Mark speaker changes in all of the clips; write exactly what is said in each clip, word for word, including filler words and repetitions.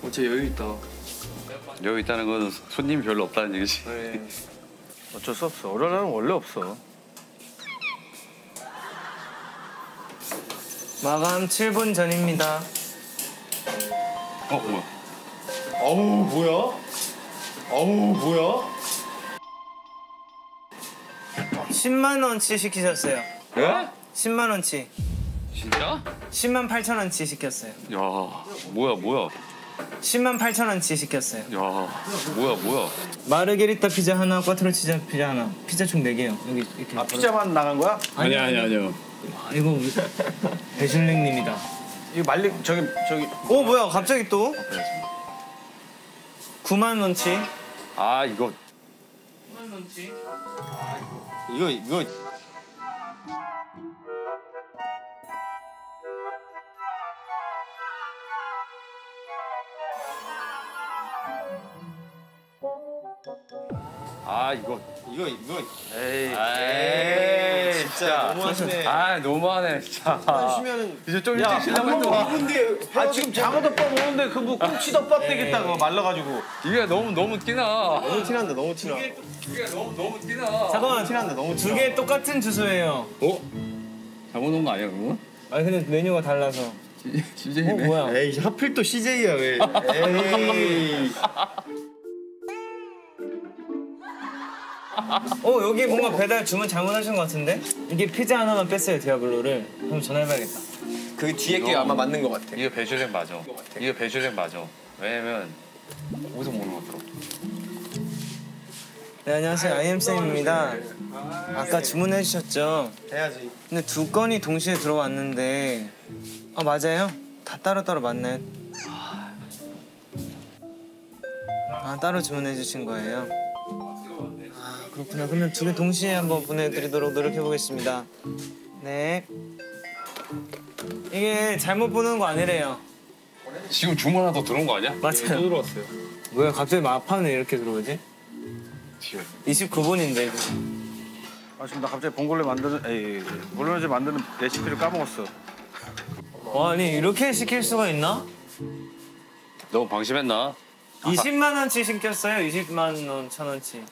Speaker 1: 어째 여유 있다.
Speaker 2: 여유 있다는 건 손님이 별로 없다는 얘기지.
Speaker 1: 네. 어쩔 수 없어. 어려라는 원래 없어.
Speaker 3: 마감 칠 분 전입니다.
Speaker 2: 어, 뭐야?
Speaker 1: 어우, 뭐야? 어우, 뭐야?
Speaker 3: 십만 원치 시키셨어요.
Speaker 2: 예?
Speaker 3: 십만 원치.
Speaker 2: 진짜?
Speaker 3: 십만 팔천 원치 시켰어요.
Speaker 2: 야, 뭐야, 뭐야?
Speaker 3: 십만 팔천 원치 시켰어요.
Speaker 2: 야, 뭐야, 뭐야?
Speaker 3: 마르게리타 피자 하나, 꽈트로 치즈 피자 하나. 피자 총 네 개요. 여기 이렇게.
Speaker 1: 아, 피자만 나간 거야?
Speaker 2: 아니, 아니, 아니요.
Speaker 3: 아, 이거 배슐랭님이다.
Speaker 1: 이거 말리 저기 저기.
Speaker 3: 오 뭐야 갑자기 또? 구만 원치.
Speaker 2: 아, 이거.
Speaker 3: 구만 원치.
Speaker 1: 이거 이거.
Speaker 2: 아, 이거.
Speaker 1: 이거 이거.
Speaker 2: 에이,
Speaker 1: 에이, 진짜 너무하시네.
Speaker 2: 아, 너무하네, 진짜.
Speaker 1: 하시면은
Speaker 2: 이제 좀 일찍 쉬려고 했는데.
Speaker 1: 근데 아 지금 장어덮밥 먹는데 그 뭐 꽁치덮밥 되겠다 그거 말라가지고.
Speaker 2: 이게 너무, 너무 티나.
Speaker 1: 너무 티난다 너무 티나.
Speaker 2: 이게 너무, 너무 티나.
Speaker 3: 잠깐만
Speaker 1: 티난다 너무 티나.
Speaker 3: 두 개 똑같은 주소예요.
Speaker 2: 어? 잘못 놓은 거 아니야, 그거?
Speaker 3: 아 근데 메뉴가 달라서.
Speaker 2: 씨제이네.
Speaker 3: 어 뭐야?
Speaker 1: 에이 하필 또 씨제이야 왜? 에이.
Speaker 3: 어 여기 뭔가 배달 주문 잘못하신 것 같은데? 이게 피자 하나만 뺐어요 디아블로를. 한번 전화해봐야겠다.
Speaker 1: 그 뒤에 게 아마 맞는 것 같아.
Speaker 2: 이거 배슈랭 맞아. 이거 배슈랭 맞아. 왜냐면 어디서 먹는 것 같더라고.
Speaker 3: 네 안녕하세요 아이엠쌤입니다. 아까 주문해 주셨죠?
Speaker 1: 해야지.
Speaker 3: 근데 두 건이 동시에 들어왔는데 아 맞아요? 다 따로따로 맞나요? 아 따로 주문해 주신 거예요? 아 그렇구나. 그러면 두 개 동시에 한번 보내드리도록 노력해 보겠습니다. 네. 이게 잘못 보는 거 아니래요.
Speaker 2: 지금 주문 하나 더 들어온 거 아니야?
Speaker 3: 맞아요.
Speaker 1: 또 들어왔어요.
Speaker 3: 뭐야 갑자기 마판에 이렇게 들어오지?
Speaker 2: 뒤에.
Speaker 3: 이십구 분인데
Speaker 1: 아 지금 나 갑자기 봉골레 만드는 에이 볼로네즈 만드는 레시피를 까먹었어.
Speaker 3: 아니 이렇게 시킬 수가 있나?
Speaker 2: 너무 방심했나?
Speaker 3: 이십만 원치 시켰어요? 이십만 원, 천 원치.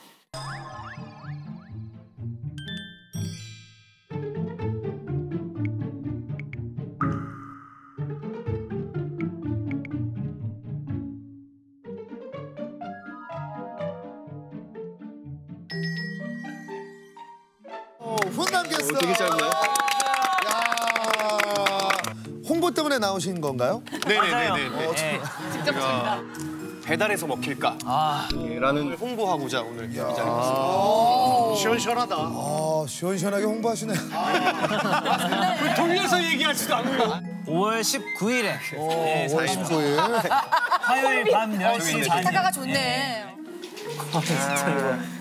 Speaker 4: 어, 훈남 게스트.
Speaker 1: 되게 짧네.
Speaker 4: 야, 홍보 때문에 나오신 건가요?
Speaker 1: 네네네네.
Speaker 4: 어, 저-
Speaker 1: 배달해서 먹힐까?
Speaker 3: 아,
Speaker 1: 라는 홍보하고자 오늘 이 자리에 왔습니다.
Speaker 4: 아,
Speaker 1: 시원시원하다.
Speaker 4: 아, 시원시원하게 홍보하시네.
Speaker 1: 돌려서 얘기하지도 않고.
Speaker 3: 오월 십구일에 네,
Speaker 4: 오월 십구일.
Speaker 3: 화요일 밤 열 시 반.
Speaker 5: 작가가 좋네.
Speaker 3: 아, 진짜 이거.